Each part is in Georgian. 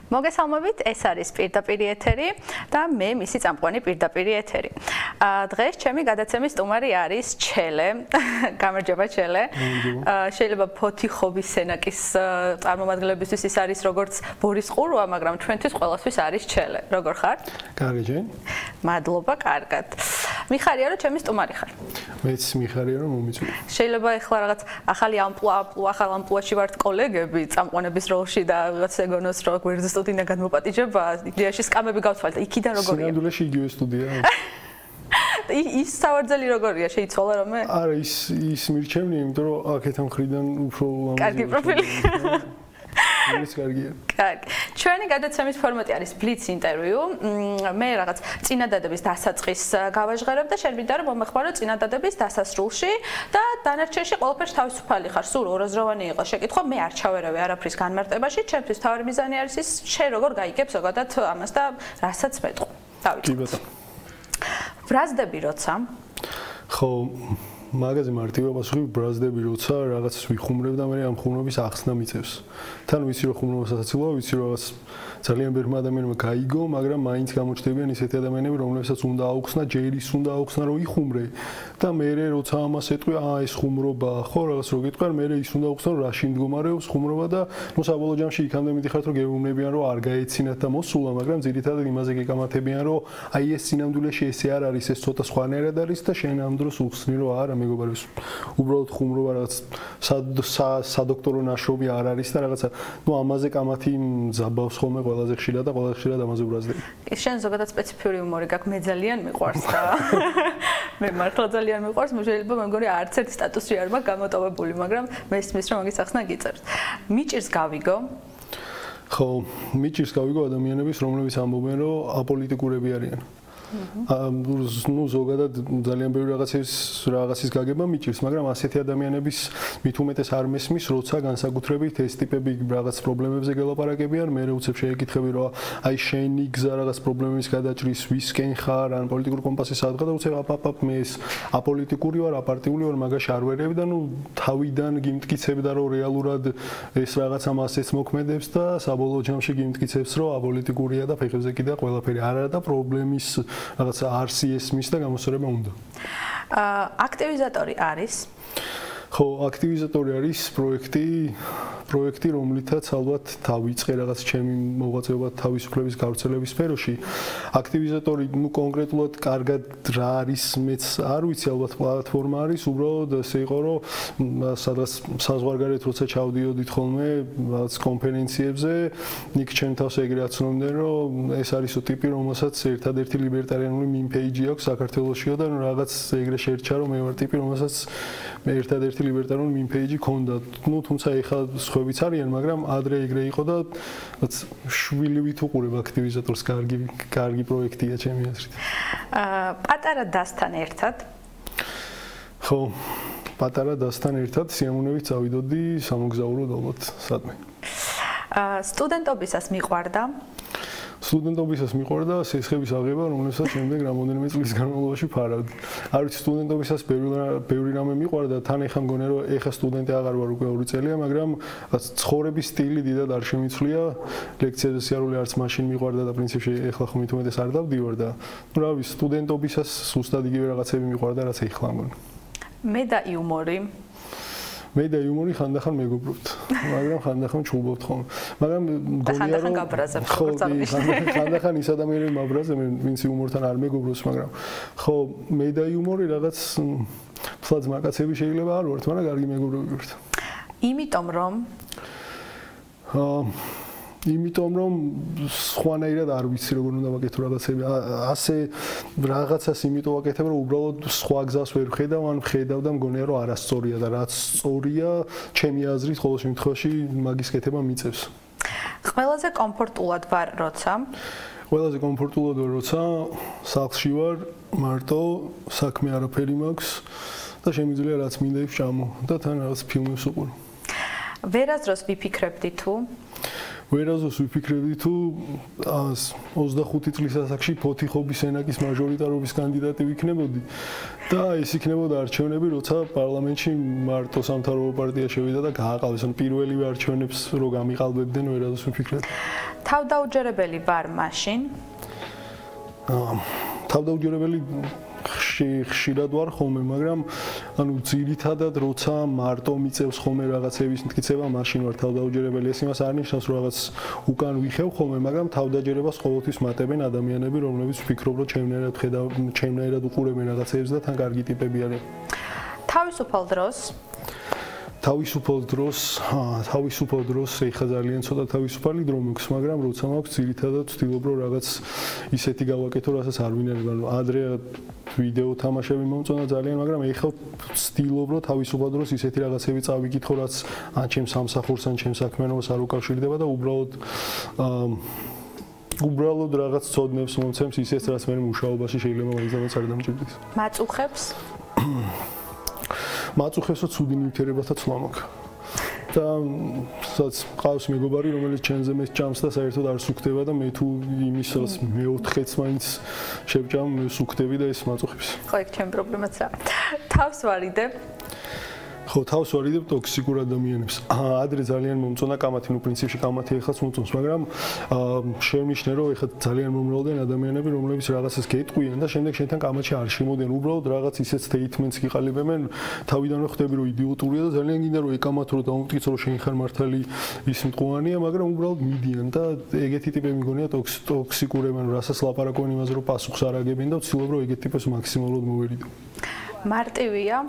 მოგესალმებით, ეს არის პირდაპირ ეთერი და მე მისი წამყვანი პირდაპირ ეთერი. დღეს ჩემი გადაცემის სტუმარი არის ჩელე. გამარჯობა ჩელე. შეიძლება ფოთიხობის სენაკის წარმომადგენლებისთვის ის არის როგორც ბორის ყურვა, მაგრამ ჩვენთვის ყველასთვის არის ჩელე. როგორ ხარ? კარგი ჯენ. მადლობა, კარგად. მიხარია რომ ჩემი სტუმარი ხარ. მეც მიხარია რომ მომიწვია. შეიძლება ეხლა რაღაც ახალი ახალ ამპლუაში ვართ კოლეგები წამყვანების როლში და რაღაც ეგონოს რო გვერდზე სტუდია გადმოპატიჟება, იდეაში სკამები გავცვალეთ. იქიდან როგორია? სინამდვილეში იგივე სტუდია. ის სავარძელი როგორია? შეიცვალა რომე? არა, ის მირჩევნი, იმიტომ რომ აქეთ მხრიდან უფრო კარგი პროფილი. ის კარგია. კარგი. ჩვენი გადაცემის ფორმატი არის ბლიც ინტერვიუ. მე რაღაც წინადადების დასაწყის გავაჟღერებ და შენ მინდა რომ მომეხმარო წინადადების დასასრულში და დანარჩენში ყველაფერს თავისუფალი ხარ. სულ ორაზროვანი იყოს შეკითხვა, მე არ ჩავერავე არაფრის განმარტებაში. ჩემთვის თავი მიზანი არის ის, შენ როგორ გაიგებ ზოგადად ამას და რასაც მეტყვი. კი ბატონო. ბრაზდები როცა? ხო, მაგაზე მარტივია პასუხი, ბრაზდები როცა რაღაცას ვიხუმრებ და მე ამ ხუმრობის ახსნა მიწევს. თან ვიცი რომ ხუმრობასაც აცილოა, ვიცი რომ რაღაც ძალიან ბევრმა ადამიანმა გაიგო, მაგრამ მაინც გამოჩნდებიან ისეთი ადამიანები, რომლებსაც უნდა აუხსნა, ჯერის უნდა აუხსნა რომ იხუმრე და მე როცა ამას ეტყვი, ეს ხუმრობა, ხო, რაღაც რო გეტყვი, მე ის უნდა აუხსნა რომ რაში მდგომარეობს ხუმრობა და ნუ საბოლოო ჯამში იქამდე მიდიხართ რომ გეუბნებიან რომ არ გაეცინათ და მოსულა, მაგრამ ძირითადად იმაზე გეკამათებიან რომ ეს სინამდვილეში ესე არ არის, ეს ცოტა სხვანაირად არის და შენ ამ დროს უხსნი რომ არა მეგობარებს უბრალოდ ხუმრობა რაღაც სადოქტორო ნაშრომი არ არის და რაღაცა ნუ ამაზე კამათი მზაბავს ხოლმე ყველაზე ხშირად ამაზე ვრაზდები. შენ ზოგადად სპეციფიური უმორი გაქვს, მე ძალიან მიყვარს და მე მართლა ძალიან მიყვარს, შეიძლება მე მგონი არც ერთ სტატუსი არ მაქვს გამოტოვებული, მაგრამ მესმის რომ მაგის ახსნა გიწერთ. მიჭირს გავიგო? ხო, მიჭირს გავიგო ადამიანების, რომლებიც ამბობენ რომ აპოლიტიკურები არიან. ნუ ზოგადად ძალიან ბევრი რაღაცის გაგება მიჭირს, მაგრამ ასეთი ადამიანების მით უმეტეს არ მესმის, როცა განსაკუთრებით ეს ტიპები რაღაც პრობლემებზე გელაპარაკებიან, მე უცებ შეეკითხები რომ შენი გზა რაღაც პრობლემების გადაჭრის ვისკენ ხარ, ან პოლიტიკურ კომპასის ადგა და უცებ მე ეს აპოლიტიკური ვარ, აპარტიული ვარ, მაგაში არ ვერები და ნუ თავიდან გიმტკიცებდა რომ რეალურად ეს რაღაცა მასეც მოქმედებს და საბოლოო ჯამში გიმტკიცებს რომ აპოლიტიკურია და ფეხებზე კიდე ყველაფერი არ არა და პრობლემის რაღაც არსი ესმის და გამოსწორება უნდა. აქტივიზატორი არის? ხო, აქტივიზატორი არის პროექტი, რომლითაც ალბათ დავიწყე რაღაც ჩემი მოღვაწეობა თავისუფლების გავრცელების სფეროში. აქტივიზატორი, ნუ კონკრეტულად კარგად რა არის, მეც არ ვიცი, ალბათ პლატფორმა არის, უბრალოდ ესე იყო, რომ სადღაც საზღვარგარეთ როცა ჩავდიოდით ხოლმე რაღაც კონფერენციებზე, იქ ჩემ თავს ეგრე აცნობდნენ, რომ ეს არისო ტიპი, რომელსაც ერთადერთი ლიბერტარიანული მინპეიჯი აქვს საქართველოშიო და რაღაც ეგრე შერჩა, რომ მე ვარ ტიპი, რომელსაც ერთადერთი ლიბერტარული მინპეიჯი ქონდა. ნუ თუმცა ეხლა სხვაებიც არიან, მაგრამ ადრე ეგრე იყო და შვილივით უყურებ აქტივიზატორს, კარგი პროექტია ჩემი აზრით. პატარა დასთან ერთად? ხო, პატარა დასთან ერთად სიამოვნებით წავიდოდი სამოგზაუროდ ალბათ სადმე. სტუდენტობისას მიყვარდა? სტუდენტობისას მიყვარდა სესხების აღება, რომელსაც შემდეგ რამოდენიმე წლის განმავლობაში ფარავდი. არ ვიცი, სტუდენტობისას ბევრი რამე მიყვარდა, თან ეხა მგონია რომ ეხა სტუდენტი აღარ ვარ უკვე 2 წელია, მაგრამ ცხოვრების სტილი დიდად არ შემიცვლია. ლექციაზე სიარული არც მაშინ მიყვარდა და პრინციპში ეხლა ხომ მით უმეტეს არ დავდივარ და ნუ რა ვიცი, სტუდენტობისას სუსტად იგივე რაღაცები მიყვარდა, რაც ეხლა მგონი. მე და იუმორი ხანდახან მეგობრობთ, მაგრამ ხანდახან ჩულბობთ ხოლმე. მაგრამ მგონია რომ ხანდახან ის ადამიანები მაბრაზებენ, ვინც იუმორთან არ მეგობრობს, მაგრამ ხო, მე და იუმორი რაღაც ფლაც მაკაცები შეიძლება არ ვართ, მაგრამ კარგი მეგობრები ვართ. იმიტომ რომ სხვანაირად არ ვიცი როგორ უნდა ვაკეთო რაღაცები. ასე რაღაცას იმიტომ ვაკეთებ რომ უბრალოდ სხვა გზას ვერ ვხედავ, ან ვხედავ და მგონია რომ არასწორია და რაც სწორია, ჩემი აზრით ყოველ შემთხვევაში მაგის კეთება მიწევს. ყველაზე კომფორტულად ვარ როცა? ყველაზე კომფორტულად ვარ როცა სახლში ვარ, მარტო, საქმე არაფერი მაქვს და შემიძლია რაც მინდა ის ვჭამო და თან რაღაც ფილმებს ვუყურო. ვერაზროს ვიფიქრებდი თუ? ვერაზოს ვიფიქრებდი თუ 25 წლის ასაკში ფოთიხობის სენაკის მაჟორიტარობის კანდიდატი ვიქნებოდი და ეს იქნებოდა არჩევნები, როცა პარლამენტში მარტო სამთავრობო პარტია შევიდა და გააყალეს, ან პირველივე არჩევნებს რო გამიყალბებდნენ, ვერაზოს ვიფიქრებდი. თავდაუჯერებელი ვარ მაშინ? თავდაუჯერებელი ხშირად ვარ ხოლმე, მაგრამ ანუ ძირითადად როცა მარტო მიწევს ხოლმე რაღაცების მტკიცება, მაშინ ვარ თავდაუჯერებელი. ეს იმას არ ნიშნავს, რომ რაღაც უკან ვიხევ ხოლმე, მაგრამ თავდაჯერებას ყოველთვის მატებენ ადამიანები, რომლებიც ვფიქრობ, რომ ჩემნაირად უყურებენ რაღაცებს და თან კარგი ტიპები არიან. თავისუფალ დროს თავისუფალ დროს ეხა ძალიან ცოტა თავისუფალი დრო მაქვს, მაგრამ როცა მაქვს ძირითადად ვცდილობ რომ რაღაც ისეთი გავაკეთო, რასაც არ ვინერგა. ადრე ვიდეო თამაშები მომწონა ძალიან, მაგრამ ეხა ვცდილობ რომ თავისუფალ დროს ისეთი რაღაცები წავიკითხო, რაც ან ჩემს სამსახურს, ან ჩემს საქმიანობას არ უკავშირდება და უბრალოდ რაღაც ცოდნებს მომცემს ისეც, რაც მე მუშაობაში შეიძლება მაგალითად არ დამჭირდეს. მაწუხებსო ცუდი ნივთიერებათა ცვლა მაქვს. და სადაც ყავს მეგობარი, რომელიც ჩემზე მე ჭამს და საერთოდ არ სუქდება და მე თუ იმის მეოთხეც მაინც შევჭამ, მე სუქდები და ეს მაწუხებს. ხო, ეგ ჩემი პრობლემაც რა. თავს ვარიდებ. ხო, თავს ვარიდებ ტოქსიკურ ადამიანებს. ადრე ძალიან მომწონა კამათი, ნუ პრინციპში კამათი ეხლაც მომწონს, მაგრამ შევნიშნე, რომ ეხლა ძალიან მომრავლდნენ ადამიანები, რომლებიც რაღაცას გეტყვიან და შემდეგ შენთან კამათში არ შემოდიან. უბრალოდ რაღაც ისეთ statements გიყალიბებენ, თავიდანვე ხვდები, რომ იდიოტურია და ძალიან გინდა რომ ეკამათო, რომ დამომტკიცო, რომ შენ ხარ მართალი ის მტყუანია, მაგრამ უბრალოდ მიდიან და ეგეთი ტიპები მგონია ტოქსიკურები, ანუ რასაც ლაპარაკობენ იმაზე, რომ პასუხს არ აგებენ და ვცდილობ, რომ ეგეთი ტიპებს მაქსიმალურად მოვერიდო. მარტივია?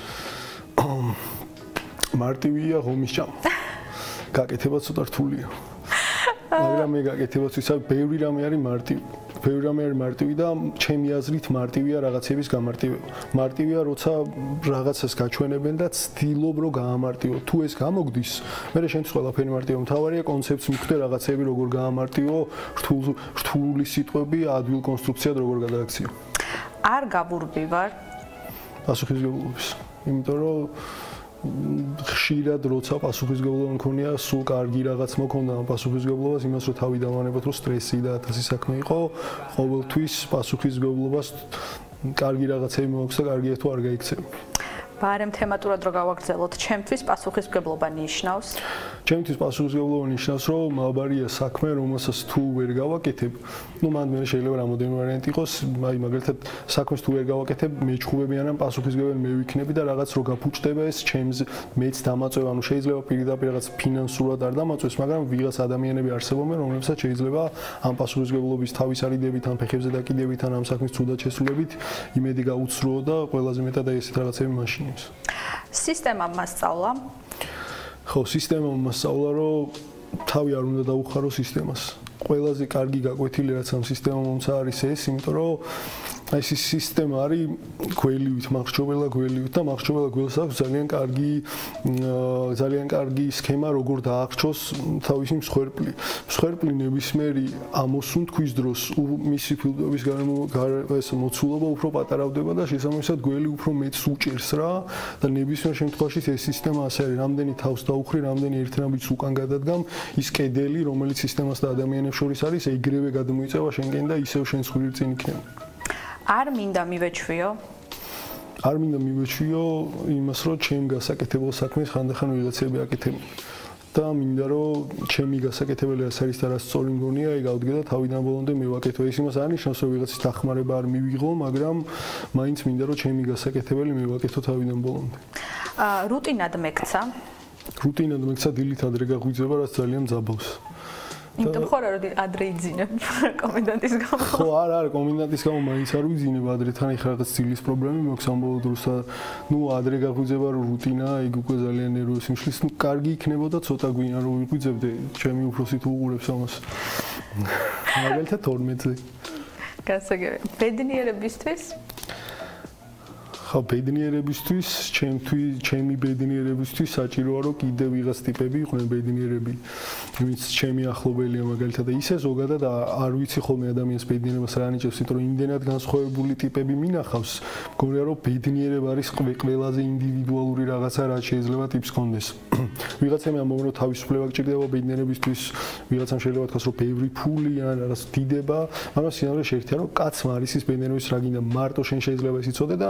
მარტივია ღომის ჭამ. გაკეთება ცოტა რთულია. მაგრამ მე გაკეთებას ვისაუბრებ, ბევრი რამე არის მარტივი. ბევრი რამე არის მარტივი და ჩემი აზრით მარტივია რაღაცების გამარტივება. მარტივია, როცა რაღაცას გაჩვენებენ და ცდილობ რომ გაამარტივო. თუ ეს გამოგდის, მე შენთვის ყველაფერი მარტივია. მთავარია კონცეფტს მიხვდე რაღაცები როგორ გაამარტივო, რთული სიტყვები, ადვილ კონსტრუქციად როგორ გადააქციო. არ გაბურბი ვარ? პასუხისმგებლობის. იმიტომ რომ ხშირად როცა პასუხისმგებლობა მქონია, სულ კარგი რაღაც მქონდა ამ პასუხისმგებლობას, იმას რომ თავი დავანებოთ, რომ სტრესი და 1000 საქმე იყო, ყოველთვის პასუხისმგებლობას კარგი რაღაცები მოაქვს და კარგია თუ არ გაიქცევი. ბარემ თემატურად რო გავაგრძელოთ, ჩემთვის პასუხისმგებლობა ნიშნავს? ჩემთვის პასუხისმგებლობა ნიშნავს, რომ მაბარია საქმე, რომელსაც თუ ვერ გავაკეთებ, ну მანდ მე შეიძლება რამოდენიმე ვარიანტი იყოს, აი მაგალითად საქმეს თუ ვერ გავაკეთებ, მეჩხუბებიან ამ პასუხისმგებელი მე ვიქნები და რაღაც რო გაფუჭდება ეს ჩემს მეც დამაწვევ, ანუ შეიძლება პირდაპირ რაღაც ფინანსურად არ დამაწვეს, მაგრამ ვიღაც ადამიანები არსებობენ, რომლებსაც შეიძლება ამ პასუხისმგებლობის თავის არიდებით, ამ ფეხებზე დაკიდებით, ამ საქმის ცუდად შესრულებით იმედი გაუცრუო და ყველაზე მეტად აი ესეთ რაღაცები მაშინ სისტემამ მასწავლა? ხო, სისტემამ მასწავლა, რომ თავი არ უნდა დაუხარო სისტემას. ყველაზე კარგი გაკვეთილი რაც ამ სისტემამაც არის ეს, იმიტომ რომ აი ეს სისტემა არის გველივით, მახრჩობელა გველივით და მახრჩობელა გველს აქვს ძალიან კარგი სქემა როგორ დაახრჩოს თავისი მსხვერპლი. მსხვერპლი ნებისმიერი ამოსუნთქვის დროს მისი ფილტვების ეს მოცულობა უფრო პატარავდება და შესაბამისად გველი უფრო მეც უჭერს რა და ნებისმიერ შემთხვევაში ეს სისტემა ასე არის, რამდენი თავს დაუხრი, რამდენი ერთნაირად უკან გადადგამ, ის კედელი, რომელიც სისტემას და ადამიანებს შორის არის, ეგრევე გადმოიწევა შენგენ და ისევ შენ სხვილი წინ იქნება. არ მინდა მივეჩვიო? არ მინდა მივეჩვიო იმას, რომ ჩემ გასაკეთებელ საქმეს ხანდახან ვიღაცები აკეთებენ. და მინდა რომ ჩემი გასაკეთებელი რაც არის და რაც სწორი მგონია, ეგ ავდგე და თავიდან ბოლომდე მივაკეთო. ეს იმას არ ნიშნავს, რომ ვიღაცის დახმარება არ მივიღო, მაგრამ მაინც მინდა რომ ჩემი გასაკეთებელი მივაკეთო თავიდან ბოლომდე. რუტინად მეკცა? რუტინად მეკცა დილით ადრე გაღვიძება, რაც ძალიან ძაბავს. იმიტომ ხარ რომ ადრე იძინებ კომენდანტის გამო. ხო, არა, კომენდანტის გამო მაინც არ ვიძინებ ადრე, თან ეხლა რაღაც ცილის პრობლემები მაქვს ამ ბოლო დროს და ნუ ადრე გაღვიძება რომ რუტინა, ეგ უკვე ძალიან ნერვებს იმშლის, ნუ კარგი იქნებოდა ცოტა გვინა რომ ვიღვიძებდე, ჩემი უფროსი თუ უყურებს ამას. მაგალითად 12-ზე. გასაგები. ბედნიერებისთვის? ხო, ბედნიერებისთვის, ჩემი ბედნიერებისთვის საჭიროა რომ კიდე ვიღაც ტიპები იყვნენ ბედნიერები, ვინც ჩემი ახლობელია მაგალითად და ისე ზოგადად არ ვიცი ხოლმე ადამიანს ბედნიერებას რა ანიჭებს, იმიტომ რომ იმდენად განსხვავებული ტიპები მინახავს, მგონია რომ ბედნიერება არის ყველაზე ინდივიდუალური რაღაცა, რაც შეიძლება ტიპს კონდეს. ვიღაცამ ამბობენ რომ თავისუფლება გჭირდება ბედნიერებისთვის, ვიღაცამ შეიძლება თქვას რომ ბევრი ფული ან რაღაც დიდება, მაგრამ სინამდვილეში ერთია რომ კაცმა არის ის ბედნიერების რა გინდა, მარტო შენ შეიძლება ის იცოდე და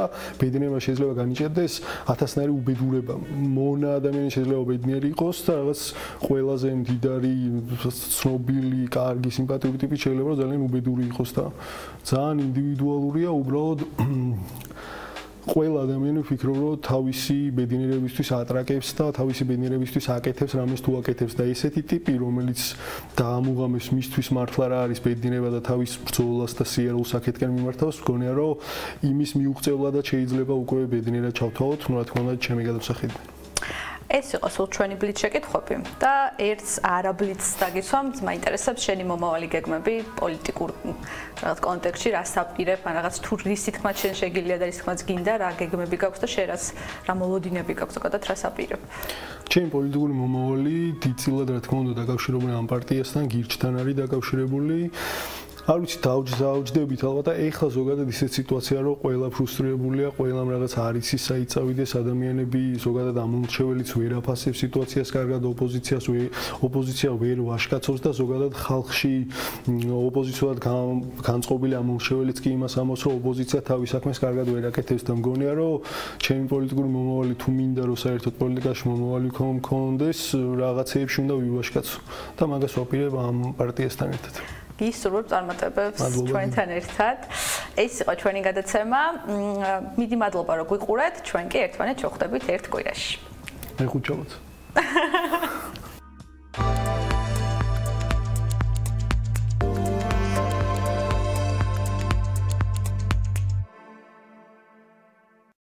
ბედნიერება შეიძლება განიჭერდეს 1000-ნაირი უბედურება. მონა ადამიანი შეიძლება ბედნიერი იყოს და რაღაც ყველაზე მდიდარი, ცნობილი, კარგი, სიმპათიური ტიპი შეიძლება ძალიან უბედური იყოს და ძალიან ინდივიდუალურია უბრალოდ ყველა ადამიანი ვფიქრობ, რომ თავისი ბედნიერებისთვის ატრაკებს და თავისი ბედნიერებისთვის აკეთებს რამეს თუ აკეთებს და ესეთი ტიპი, რომელიც დაამუღამებს მისთვის მართლა რა არის ბედნიერება და თავის ბრძოლას და სიარულს აქეთკენ მიმართავს, მგონია, რომ იმის მიუღწევლადაც შეიძლება უკვე ბედნიერად ჩავთვალოთ, რა თქმა უნდა, ჩემი გადამსახედიდან. ეს იყო სულ ჩვენი ბლიც შეკითხვები და ერთს არაბლიც დაგიცვამ, მაინტერესებს შენი მომავალი გეგმები პოლიტიკურ რაღაც კონტექსტში, რა საპირებ, ან რაღაც თუ რისი თქმაც შენ შეგიძლია და რის თქმაც გინდა, რა გეგმები გაქვს და შენ რა მოლოდინები გაქვს ზოგადად რა საპირებ. ჩემი პოლიტიკური მომავალი დიდწილად რა თქმა უნდა დაკავშირებული ამ პარტიასთან, გირჩთან არის დაკავშირებული. არ ვიცი დავჯდებით ალბათ და ეხლა ზოგადად ისეთ სიტუაცია რომ ყველა ფრუსტრირებულია, ყველამ რაღაც არ იცის საით წავიდეს, ადამიანები ზოგადად ამომრჩეველიც ვერ აფასებს სიტუაციას კარგად, ოპოზიცია ვერ ვაშკაცობს და ზოგადად ხალხში ოპოზიციურად განწყობილი ამომრჩეველიც კი იმას ამბობს, რომ ოპოზიცია თავის საქმეს კარგად ვერ აკეთებს და მგონია რომ ჩემი პოლიტიკური მომავალი თუ მინდა რომ საერთოდ პოლიტიკაში მომავალი მქონდეს, რაღაცეებში უნდა ვივაშკაცო და მაგას ვაპირებ ამ პარტიასთან ერთად. გისურვებ წარმატებებს ჩვენთან ერთად. ეს იყო ჩვენი გადაცემა. მიდი მადლობა რომ გვიყურეთ. ჩვენ კი ერთმანეთს შევხვდებით ერთ კვირაში. მე ხუჩავთ.